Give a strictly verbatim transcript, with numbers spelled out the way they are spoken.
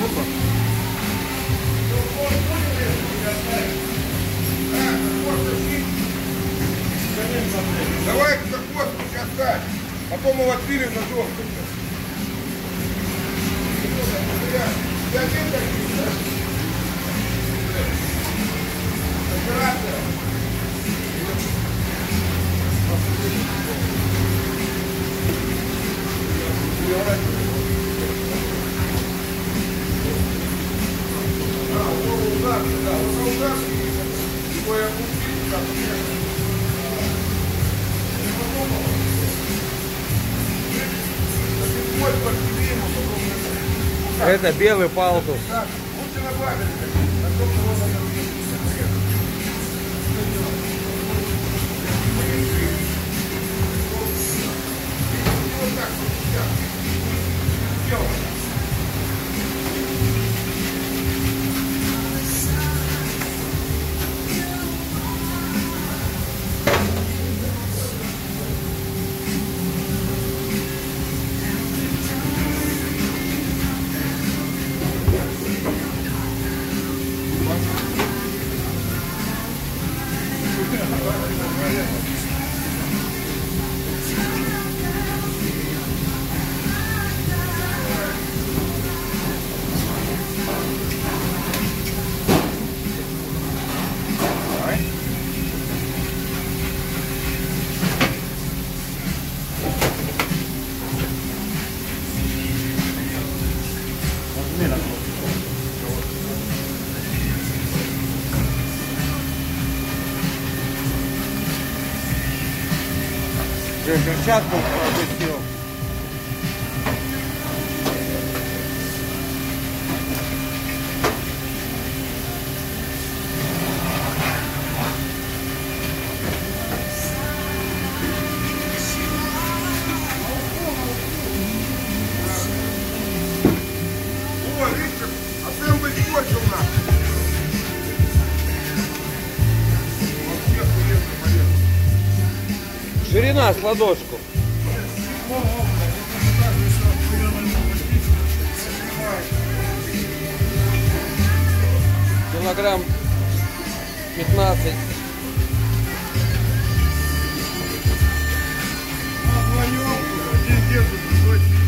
Давай это хвост оставь, потом его отпилим на жестко. Ты один такие, да? Операция. Да, вот удар, да, вот удар, его я купил, так, это белый палтус. Так, лучше набавили, потом его надо вот так вот, делай. Перчатку пропустил. О, видите, а там быть скотчем нахуй. Ширина с ладошку. Килограмм пятнадцать. Вдвоем, один держит, другой